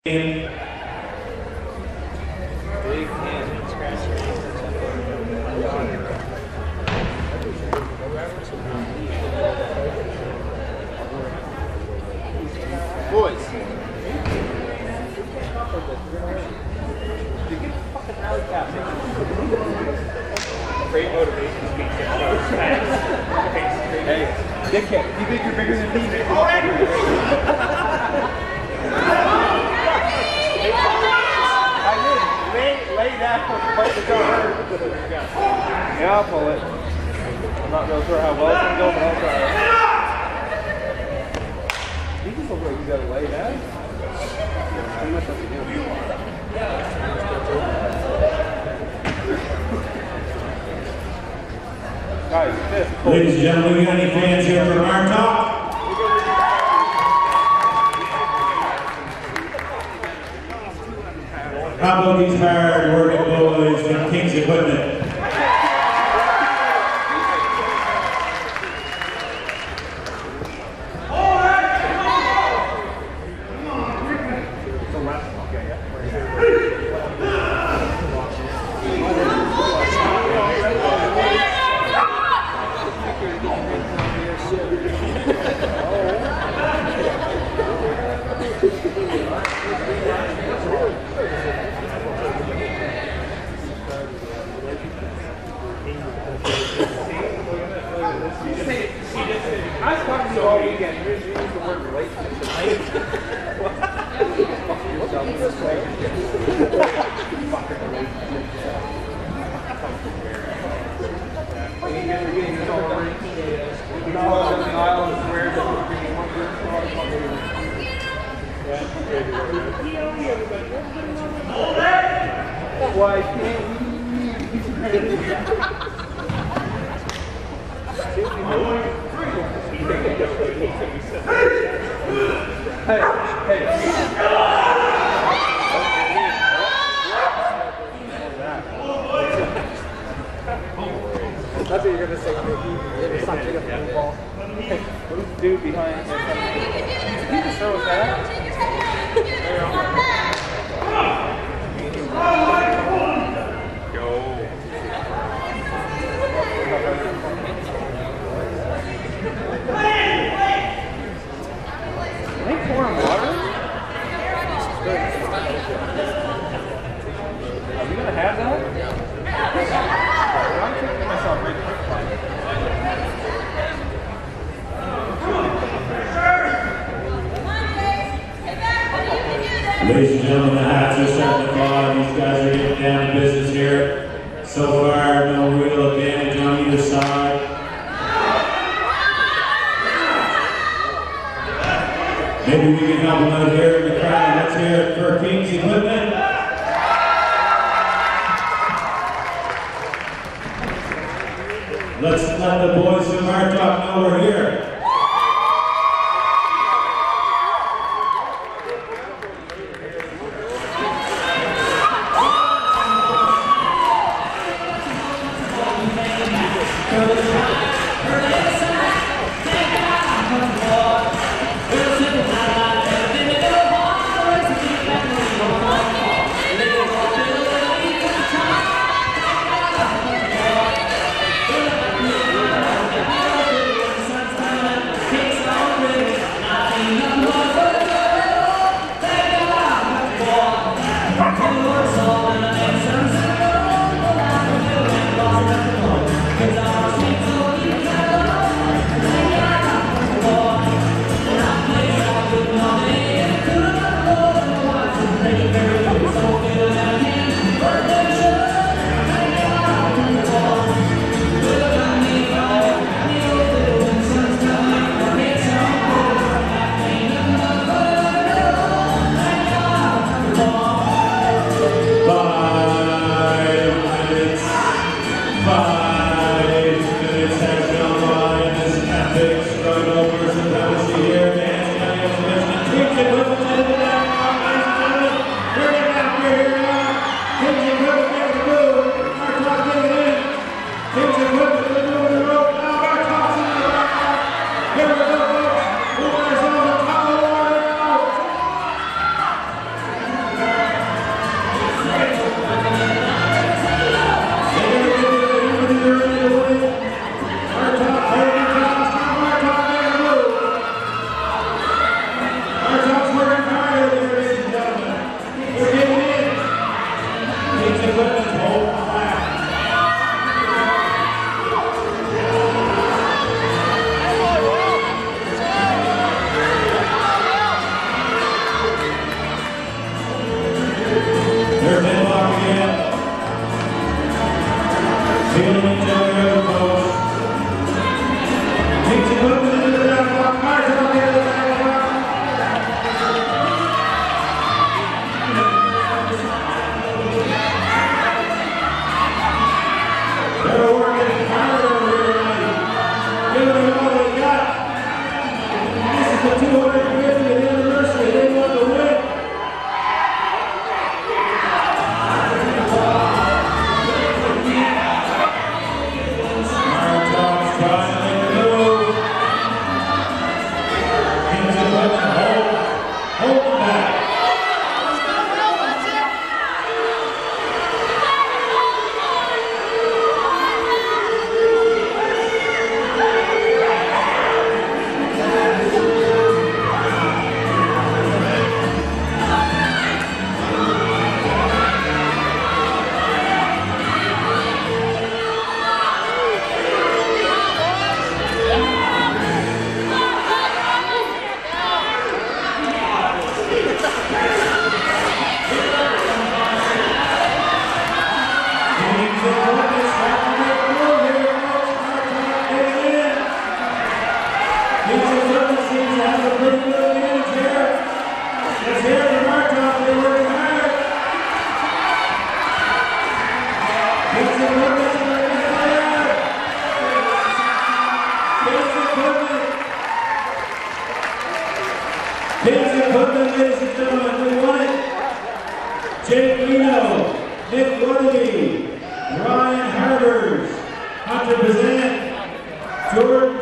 Big hand, scratch your boys. You get fucking alley cap. Great motivation speech. Hey, dickhead, you think you're bigger than me? Lay down, fight the go hurt. Yeah, I'll pull it. I'm not real sure how well it's going to go, but I'll try it. You just look like you got to lay down. Too much up to do. Guys, fifth. Ladies and gentlemen, we got any fans here from Martock? How about these hard-working boys from King's Equipment? I was talking to you all weekend. You used the word relationship. Fuck yourself with this relationship. Fucking relationship. You're getting this all right. You know, on the aisle and swear that we're getting one good song. Why can't Hey, hey. That's what you're going to say, Mickey. It's not big enough ball. What is the dude behind him? Did he just throw us that? Go. Pouring water? Are we going to have that? I'm thinking myself right quick. Ladies and gentlemen, the hats are starting to fly. These guys are getting down to business here. So far, no real advantage on either side. Maybe we can help them out here in the crowd. Let's hear it for King's Equipment. Let's let the boys from Martock know we're here. Kings equipment, ladies and gentlemen, we won it. Jake Lino, Nick Weatherby, Ryan Harbers, Hunter Bazant, Jordan